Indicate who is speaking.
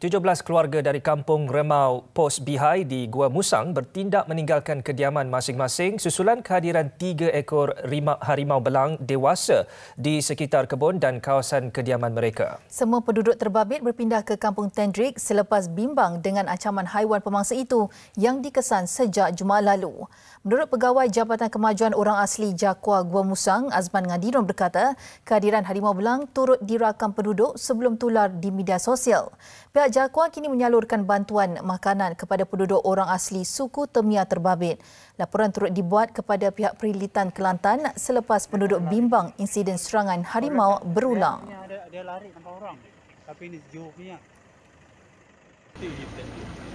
Speaker 1: 17 keluarga dari kampung Remau Pos Bihai di Gua Musang bertindak meninggalkan kediaman masing-masing susulan kehadiran 3 ekor harimau belang dewasa di sekitar kebun dan kawasan kediaman mereka.
Speaker 2: Semua penduduk terbabit berpindah ke kampung Tendrik selepas bimbang dengan ancaman haiwan pemangsa itu yang dikesan sejak Jumaat lalu. Menurut Pegawai Jabatan Kemajuan Orang Asli Jakua Gua Musang, Azman Ngadiron berkata, kehadiran harimau belang turut dirakam penduduk sebelum tular di media sosial. Pihak Jakua kini menyalurkan bantuan makanan kepada penduduk orang asli suku Temia terbabit. Laporan turut dibuat kepada pihak Perilitan Kelantan selepas penduduk bimbang insiden serangan harimau berulang.
Speaker 3: Dia lari nampak orang, tapi ini jauh punya.